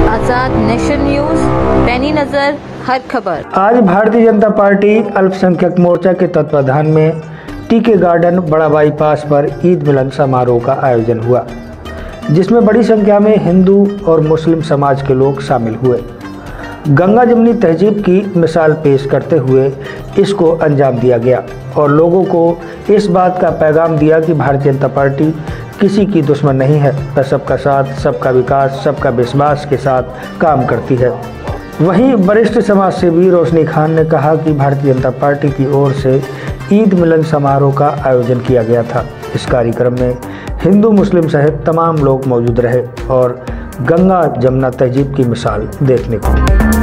आजाद nation news, पैनी नजर हर खबर। आज भारतीय जनता पार्टी अल्पसंख्यक मोर्चा के तत्वाधान में टीके गार्डन बड़ा बाईपास पर ईद मिलन समारोह का आयोजन हुआ, जिसमें बड़ी संख्या में हिंदू और मुस्लिम समाज के लोग शामिल हुए। गंगा जमुनी तहजीब की मिसाल पेश करते हुए इसको अंजाम दिया गया और लोगों को इस बात का पैगाम दिया कि भारतीय जनता पार्टी किसी की दुश्मन नहीं है, वह सबका साथ, सबका विकास, सबका विश्वास के साथ काम करती है। वहीं वरिष्ठ समाज सेवी रोशनी खान ने कहा कि भारतीय जनता पार्टी की ओर से ईद मिलन समारोह का आयोजन किया गया था। इस कार्यक्रम में हिंदू मुस्लिम सहित तमाम लोग मौजूद रहे और गंगा जमुना तहजीब की मिसाल देखने को।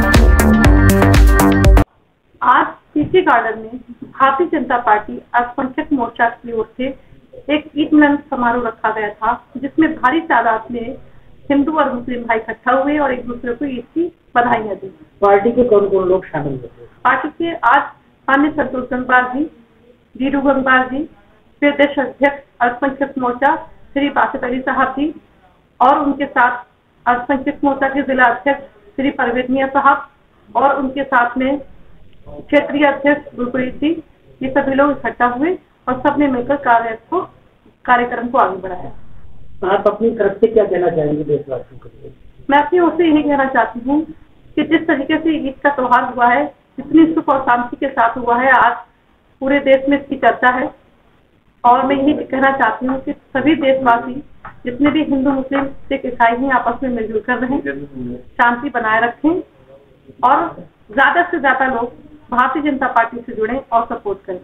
आज टीके गार्डन में भारतीय जनता पार्टी अल्पसंख्यक मोर्चा की ओर से एक ईद मिलन समारोह रखा गया था, जिसमें भारी तादाद में हिंदू और मुस्लिम भाई इकट्ठा हुए और एक दूसरे को ईद की बधाइयां दी। पार्टी के कौन कौन लोग शामिल हुए? पार्टी के आज माननीय संतोष गंगवार जी, वीरू गंगवार जी, प्रदेश अध्यक्ष अल्पसंख्यक मोर्चा श्री बासित अली साहब जी और उनके साथ अल्पसंख्यक मोर्चा के जिला अध्यक्ष श्री परवेज मियां साहब और उनके साथ में क्षेत्रीय अध्यक्ष गुरप्रीत जी, ये सभी लोग इकट्ठा हुए और सबने मिलकर कार्यक्रम को आगे बढ़ाया। आप अपनी तरफ से क्या कहना चाहेंगे देशवासियों को? मैं अपनी ओर से यही कहना चाहती हूँ कि जिस तरीके से ईद का त्योहार हुआ है, जितनी सुख और शांति के साथ हुआ है, आज पूरे देश में इसकी चर्चा है और मैं यही कहना चाहती हूँ कि सभी देशवासी जितने भी हिंदू मुस्लिम सिख ईसाई हैं आपस में मिलजुल कर रहें, शांति बनाए रखें और ज्यादा से ज्यादा लोग भारतीय जनता पार्टी से जुड़ें और सपोर्ट करें।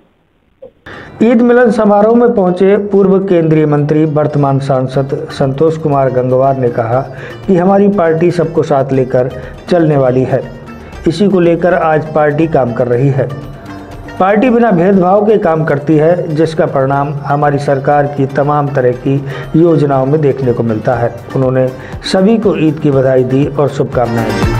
ईद मिलन समारोह में पहुंचे पूर्व केंद्रीय मंत्री वर्तमान सांसद संतोष कुमार गंगवार ने कहा कि हमारी पार्टी सबको साथ लेकर चलने वाली है। इसी को लेकर आज पार्टी काम कर रही है। पार्टी बिना भेदभाव के काम करती है, जिसका परिणाम हमारी सरकार की तमाम तरह की योजनाओं में देखने को मिलता है। उन्होंने सभी को ईद की बधाई दी और शुभकामनाएं दी।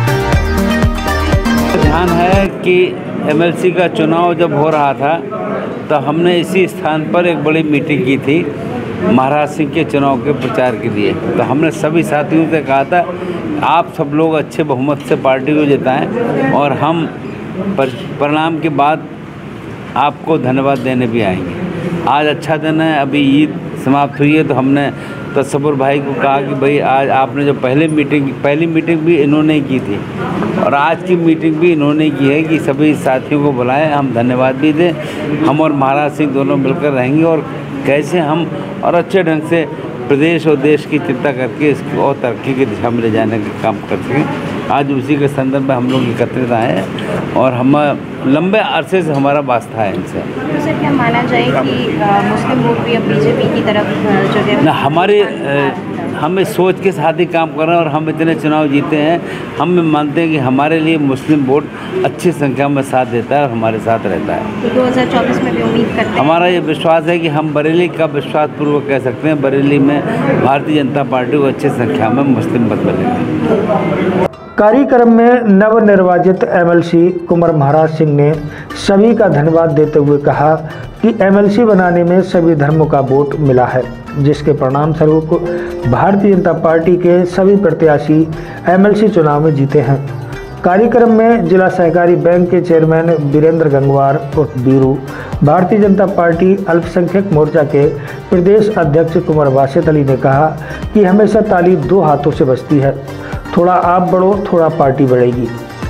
ध्यान है कि एमएलसी का चुनाव जब हो रहा था तो हमने इसी स्थान पर एक बड़ी मीटिंग की थी महाराज सिंह के चुनाव के प्रचार के लिए। तो हमने सभी साथियों से कहा था आप सब लोग अच्छे बहुमत से पार्टी को जिताएं और हम परिणाम के बाद आपको धन्यवाद देने भी आएंगे। आज अच्छा दिन है, अभी ईद समाप्त हुई है तो हमने तसव्वुर भाई को कहा कि भाई आज आपने जो पहली मीटिंग भी इन्होंने ही की थी और आज की मीटिंग भी इन्होंने की है कि सभी साथियों को बुलाएं, हम धन्यवाद भी दें। हम और महाराज सिंह दोनों मिलकर रहेंगे और कैसे हम और अच्छे ढंग से प्रदेश और देश की चिंता करके इसको और तरक्की की दिशा में ले जाने का काम कर सकें। आज उसी के संदर्भ में हम लोग एकत्रित आए हैं और हम लंबे अरसे से हमारा वास्ता है इनसे। तो सर क्या माना जाए कि मुस्लिम वोट भी अब बीजेपी की तरफ जगह ना, हमारे हम इस सोच के साथ ही काम कर रहे हैं और हम इतने चुनाव जीते हैं। हम मानते हैं कि हमारे लिए मुस्लिम वोट अच्छी संख्या में साथ देता है और हमारे साथ रहता है। तो 2024 में भी उम्मीद करते हैं। हमारा ये विश्वास है कि हम बरेली का विश्वासपूर्वक कह सकते हैं बरेली में भारतीय जनता पार्टी को अच्छी संख्या में मुस्लिम मत मिलेंगे। कार्यक्रम में नवनिर्वाचित एमएलसी कुंवर महाराज सिंह ने सभी का धन्यवाद देते हुए कहा कि एमएलसी बनाने में सभी धर्मों का वोट मिला है, जिसके परिणाम स्वरूप भारतीय जनता पार्टी के सभी प्रत्याशी एमएलसी चुनाव में जीते हैं। कार्यक्रम में जिला सहकारी बैंक के चेयरमैन वीरेंद्र गंगवार उर्फ वीरू, भारतीय जनता पार्टी अल्पसंख्यक मोर्चा के प्रदेश अध्यक्ष कुंवर बासित अली ने कहा कि हमेशा ताली दो हाथों से बजती है, थोड़ा आप बढ़ो थोड़ा पार्टी बढ़ेगी।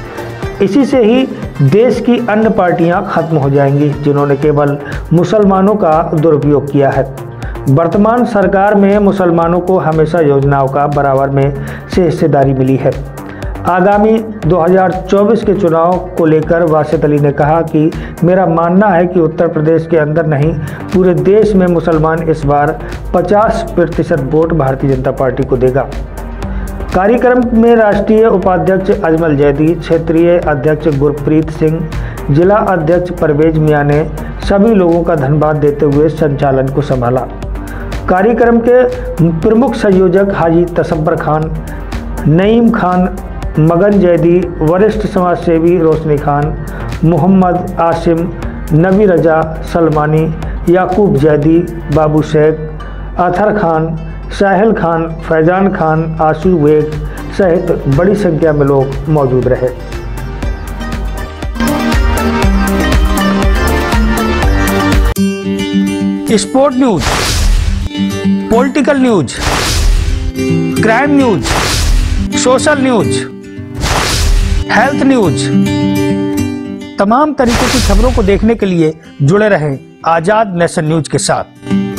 इसी से ही देश की अन्य पार्टियां खत्म हो जाएंगी जिन्होंने केवल मुसलमानों का दुरुपयोग किया है। वर्तमान सरकार में मुसलमानों को हमेशा योजनाओं का बराबर में से हिस्सेदारी मिली है। आगामी 2024 के चुनाव को लेकर वासित अली ने कहा कि मेरा मानना है कि उत्तर प्रदेश के अंदर नहीं पूरे देश में मुसलमान इस बार 50% वोट भारतीय जनता पार्टी को देगा। कार्यक्रम में राष्ट्रीय उपाध्यक्ष अजमल जैदी, क्षेत्रीय अध्यक्ष गुरप्रीत सिंह, जिला अध्यक्ष परवेज मियां ने सभी लोगों का धन्यवाद देते हुए संचालन को संभाला। कार्यक्रम के प्रमुख संयोजक हाजी तसव्वुर खान, नईम खान, मगन जैदी, वरिष्ठ समाज सेवी रोशनी खान, मोहम्मद आसिम, नबी रजा सलमानी, याकूब जैदी, बाबू शेख, अथर खान, साहिल खान, फैजान खान, आशू बेग, सहित बड़ी संख्या में लोग मौजूद रहे। Sport news, political news, crime news, social news, health news, तमाम तरीके की खबरों को देखने के लिए जुड़े रहें आजाद नेशन न्यूज के साथ।